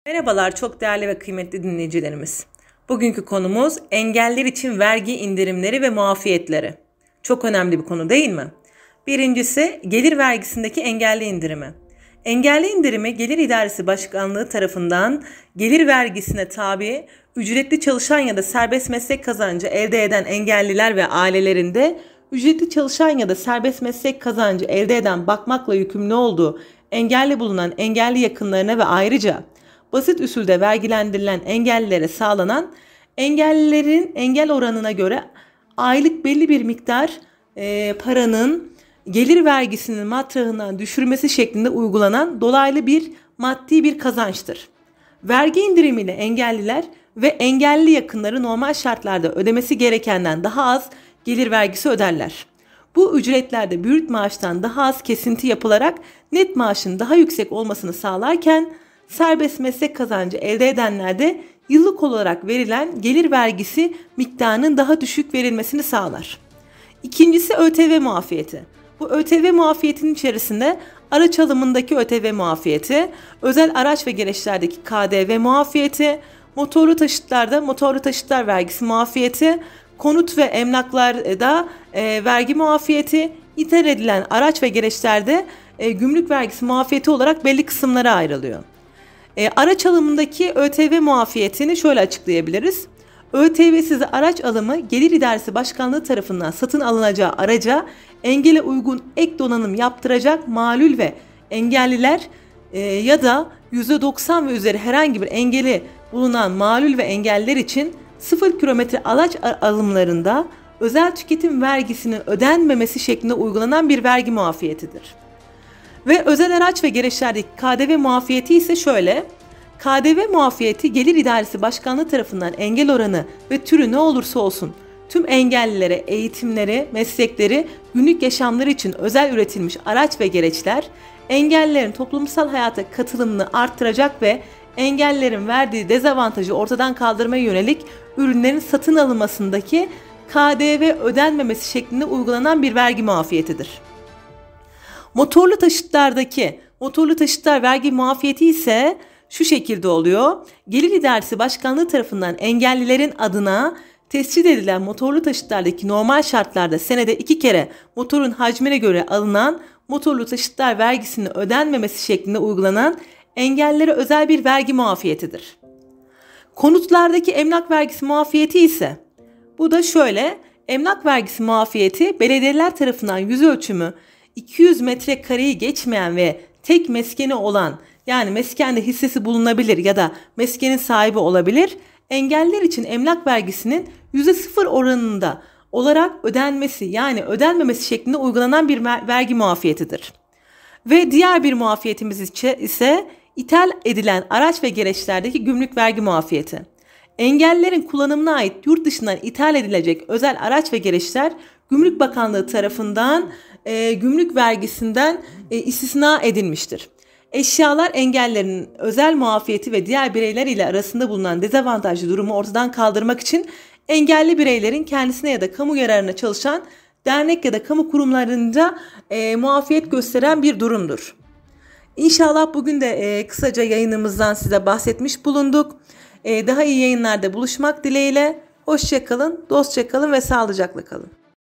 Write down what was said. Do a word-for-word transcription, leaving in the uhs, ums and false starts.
Merhabalar çok değerli ve kıymetli dinleyicilerimiz. Bugünkü konumuz engeller için vergi indirimleri ve muafiyetleri. Çok önemli bir konu değil mi? Birincisi gelir vergisindeki engelli indirimi. Engelli indirimi Gelir İdaresi Başkanlığı tarafından gelir vergisine tabi ücretli çalışan ya da serbest meslek kazancı elde eden engelliler ve ailelerinde ücretli çalışan ya da serbest meslek kazancı elde eden bakmakla yükümlü olduğu engelli bulunan engelli yakınlarına ve ayrıca basit usulde vergilendirilen engellilere sağlanan engellilerin engel oranına göre aylık belli bir miktar e, paranın gelir vergisinin matrahından düşürmesi şeklinde uygulanan dolaylı bir maddi bir kazançtır. Vergi indirimiyle engelliler ve engelli yakınları normal şartlarda ödemesi gerekenden daha az gelir vergisi öderler. Bu ücretlerde brüt maaştan daha az kesinti yapılarak net maaşın daha yüksek olmasını sağlarken serbest meslek kazancı elde edenlerde yıllık olarak verilen gelir vergisi miktarının daha düşük verilmesini sağlar. İkincisi ÖTV muafiyeti. Bu ÖTV muafiyetinin içerisinde araç alımındaki ÖTV muafiyeti, özel araç ve gereçlerdeki K D V muafiyeti, motorlu taşıtlarda motorlu taşıtlar vergisi muafiyeti, konut ve emlaklarda e, vergi muafiyeti, ithal edilen araç ve gereçlerde e, gümrük vergisi muafiyeti olarak belli kısımlara ayrılıyor. E, araç alımındaki ÖTV muafiyetini şöyle açıklayabiliriz. ÖTV'siz araç alımı Gelir İdaresi Başkanlığı tarafından satın alınacağı araca engele uygun ek donanım yaptıracak malul ve engelliler e, ya da yüzde doksan ve üzeri herhangi bir engeli bulunan malul ve engelliler için sıfır kilometre araç alımlarında özel tüketim vergisinin ödenmemesi şeklinde uygulanan bir vergi muafiyetidir. Ve özel araç ve gereçlerdeki K D V muafiyeti ise şöyle. K D V muafiyeti Gelir İdaresi Başkanlığı tarafından engel oranı ve türü ne olursa olsun tüm engellilere eğitimleri, meslekleri, günlük yaşamları için özel üretilmiş araç ve gereçler, engellilerin toplumsal hayata katılımını arttıracak ve engellilerin verdiği dezavantajı ortadan kaldırmaya yönelik ürünlerin satın alınmasındaki K D V ödenmemesi şeklinde uygulanan bir vergi muafiyetidir. Motorlu taşıtlardaki motorlu taşıtlar vergi muafiyeti ise şu şekilde oluyor. Gelir İdaresi Başkanlığı tarafından engellilerin adına tescil edilen motorlu taşıtlardaki normal şartlarda senede iki kere motorun hacmine göre alınan motorlu taşıtlar vergisinin ödenmemesi şeklinde uygulanan engellilere özel bir vergi muafiyetidir. Konutlardaki emlak vergisi muafiyeti ise bu da şöyle. Emlak vergisi muafiyeti belediyeler tarafından yüz ölçümü iki yüz metrekareyi geçmeyen ve tek meskeni olan, yani meskende hissesi bulunabilir ya da meskenin sahibi olabilir, engelliler için emlak vergisinin yüzde sıfır oranında olarak ödenmesi, yani ödenmemesi şeklinde uygulanan bir vergi muafiyetidir. Ve diğer bir muafiyetimiz ise ithal edilen araç ve gereçlerdeki gümrük vergi muafiyeti. Engellilerin kullanımına ait yurt dışından ithal edilecek özel araç ve gereçler Gümrük Bakanlığı tarafından e, gümrük vergisinden e, istisna edilmiştir. Eşyalar engellerin özel muafiyeti ve diğer bireyler ile arasında bulunan dezavantajlı durumu ortadan kaldırmak için engelli bireylerin kendisine ya da kamu yararına çalışan dernek ya da kamu kurumlarınca e, muafiyet gösteren bir durumdur. İnşallah bugün de e, kısaca yayınımızdan size bahsetmiş bulunduk. E, daha iyi yayınlarda buluşmak dileğiyle. Hoşça kalın, dostça kalın ve sağlıcakla kalın.